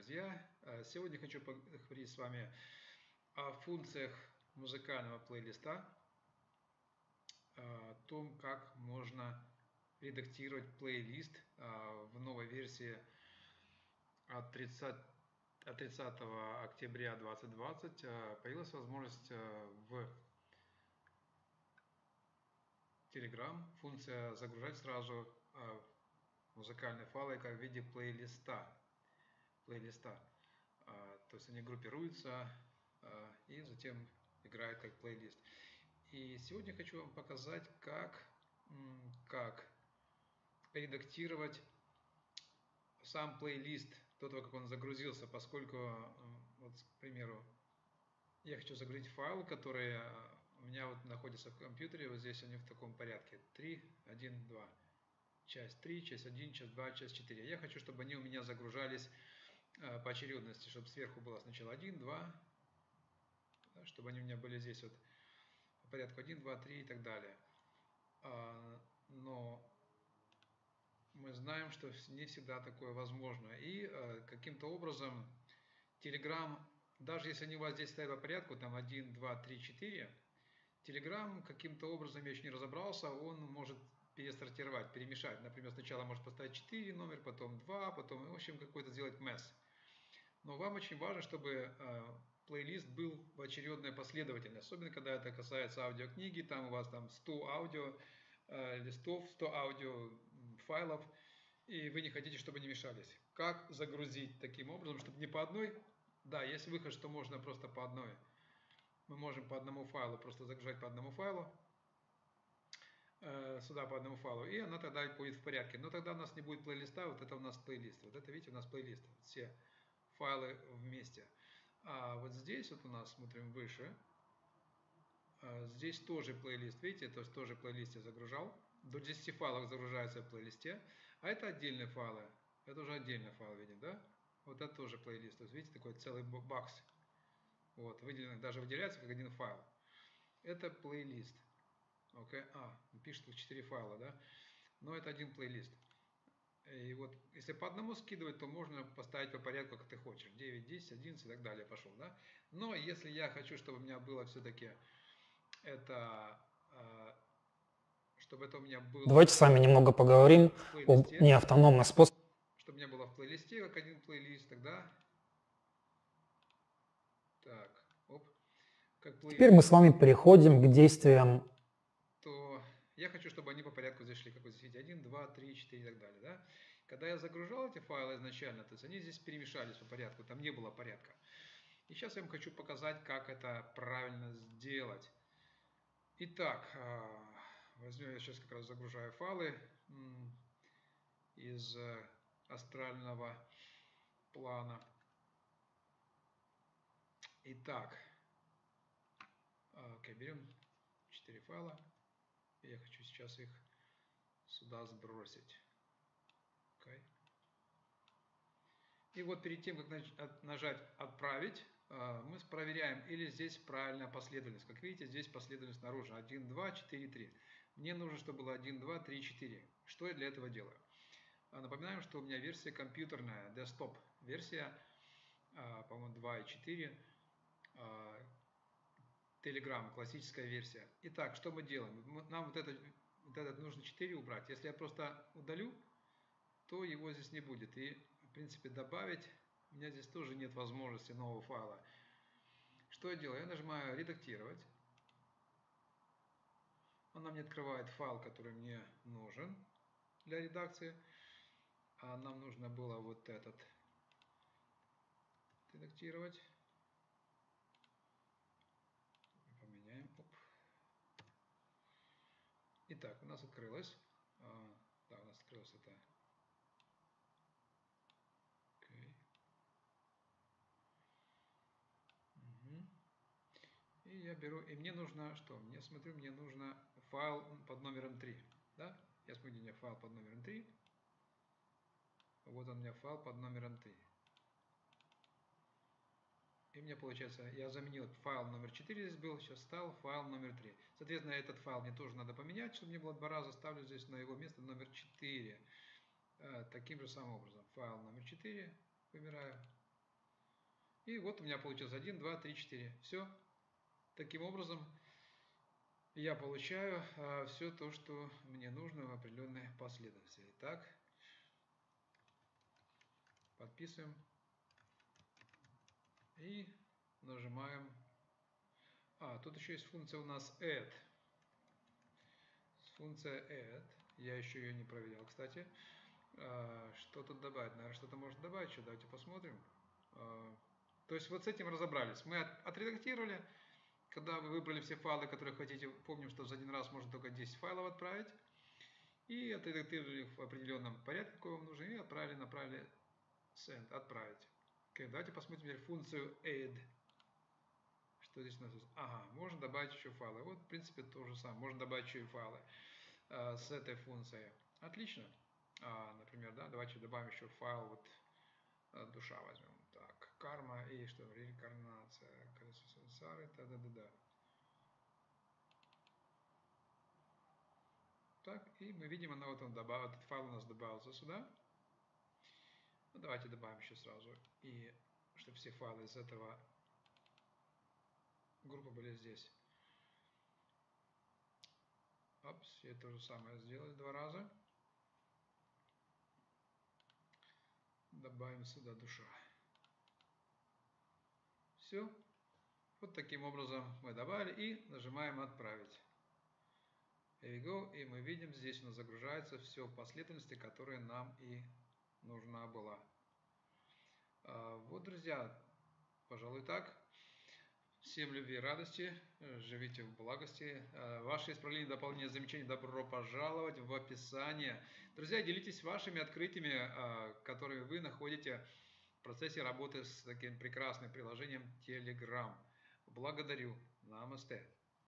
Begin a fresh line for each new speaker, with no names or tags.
друзья! Сегодня хочу поговорить с вами о функциях музыкального плейлиста, о том, как можно редактировать плейлист в новой версии от 30 октября 2020. Появилась возможность в Telegram функция загружать сразу музыкальные файлы как в виде плейлиста. То есть они группируются и затем играют как плейлист. И сегодня хочу вам показать, как редактировать сам плейлист до того, как он загрузился, поскольку, вот, к примеру, я хочу загрузить файл, который у меня вот находится в компьютере, вот здесь они в таком порядке: 3, 1, 2, часть 3, часть 1, часть 2, часть 4. Я хочу, чтобы они у меня загружались по очередности, чтобы сверху было сначала 1, 2, чтобы они у меня были здесь вот по порядку 1, 2, 3 и так далее. Но мы знаем, что не всегда такое возможно. И каким-то образом Telegram, даже если они у вас здесь стоят по порядку, там 1, 2, 3, 4, Telegram каким-то образом, я еще не разобрался, он может пересортировать, перемешать. Например, сначала может поставить 4 номер, потом 2, потом, в общем, какой-то сделать месс. Но вам очень важно, чтобы плейлист был в очередной последовательности, особенно когда это касается аудиокниги, там у вас там 100 аудио листов, 100 аудио файлов, и вы не хотите, чтобы они мешались. Как загрузить таким образом, чтобы не по одной? Да, есть выход, что можно просто по одной. Мы можем по одному файлу просто загружать по одному файлу, сюда по одному файлу, и она тогда будет в порядке. Но тогда у нас не будет плейлиста, вот это у нас плейлист. Вот это, видите, у нас плейлист. Все файлы вместе. А вот здесь вот у нас, смотрим выше, здесь тоже плейлист, видите, то есть тоже плейлист я загружал. До 10 файлов загружается в плейлисте, а это отдельные файлы. Это уже отдельный файл видим, да? Вот это тоже плейлист. То есть, видите, такой целый бакс. Вот, выделенный, даже выделяется как один файл. Это плейлист. Okay. Пишет 4 файла, да? Но это один плейлист. И вот, если по одному скидывать, то можно поставить по порядку, как ты хочешь. 9, 10, 11 и так далее пошел, да? Но если я хочу, чтобы у меня было все-таки это, чтобы это у меня было...
Давайте с вами немного поговорим об неавтономных способах.
Чтобы у меня было в плейлисте, как один плейлист, тогда... Так, оп. Как плейлист,
Теперь мы с вами переходим к действиям.
То я хочу, чтобы они по порядку зашли, как вы здесь видите, 1, 2, 3, 4 и так далее, да? Когда я загружал эти файлы изначально, то есть они здесь перемешались по порядку, там не было порядка. И сейчас я вам хочу показать, как это правильно сделать. Итак, возьмем, я сейчас как раз загружаю файлы из астрального плана. Итак, берем 4 файла. И я хочу сейчас их сюда сбросить. И вот перед тем, как нажать «Отправить», мы проверяем, или здесь правильная последовательность. Как видите, здесь последовательность наружу. 1, 2, 4, 3. Мне нужно, чтобы было 1, 2, 3, 4. Что я для этого делаю? Напоминаем, что у меня версия компьютерная, desktop версия, по-моему, 2.4. Telegram, классическая версия. Итак, что мы делаем? Нам вот этот нужно 4 убрать. Если я просто удалю, то его здесь не будет. И, в принципе, добавить у меня здесь тоже нет возможности нового файла. Что я делаю? Я нажимаю «Редактировать». Она мне открывает файл, который мне нужен для редакции. А нам нужно было вот этот редактировать. Поменяем. Оп. Итак, у нас открылось. Да, у нас открылось это. И я беру, и мне нужно что? Мне нужно файл под номером 3. Да? Я смотрю, где у меня файл под номером 3. Вот он у меня файл под номером 3. И у меня получается, я заменил файл номер 4 здесь был, сейчас стал файл номер 3. Соответственно, этот файл мне тоже надо поменять, чтобы не было 2 раза. Ставлю здесь на его место номер 4. Таким же самым образом. Файл номер 4 выбираю. И вот у меня получилось 1, 2, 3, 4. Все. Таким образом, я получаю все то, что мне нужно в определенной последовательности. Итак, подписываем и нажимаем. Тут еще есть функция у нас add. Функция add. Я еще ее не проверял, кстати. Что тут добавить? Наверное, что-то можно добавить еще. Давайте посмотрим. То есть вот с этим разобрались. Мы отредактировали. Когда вы выбрали все файлы, которые хотите, помним, что за один раз можно только 10 файлов отправить. И отредактировали их в определенном порядке, какой вам нужен, и направили send, отправить. Давайте посмотрим теперь функцию add. Что здесь у нас есть? Можно добавить еще файлы. Вот, в принципе, то же самое. Можно добавить еще и файлы с этой функцией. Отлично. Например, да, давайте добавим еще файл, вот душа возьмем. Так, карма и что? Реинкарнация. Колесо сансары. Да. Так, и мы видим, этот файл у нас добавился сюда. Ну, давайте добавим еще сразу, и чтобы все файлы из этого группы были здесь. Опс, я то же самое сделали 2 раза. Добавим сюда душа. Все. Вот таким образом мы добавили и нажимаем «Отправить». Here we go. И мы видим, здесь у нас загружается все в последовательности, которая нам и нужна была. Вот, друзья, пожалуй, так. Всем любви и радости, живите в благости. Ваши исправления, дополнения, замечания добро пожаловать в описание. Друзья, делитесь вашими открытиями, которые вы находите в процессе работы с таким прекрасным приложением Telegram. Благодарю. Намасте.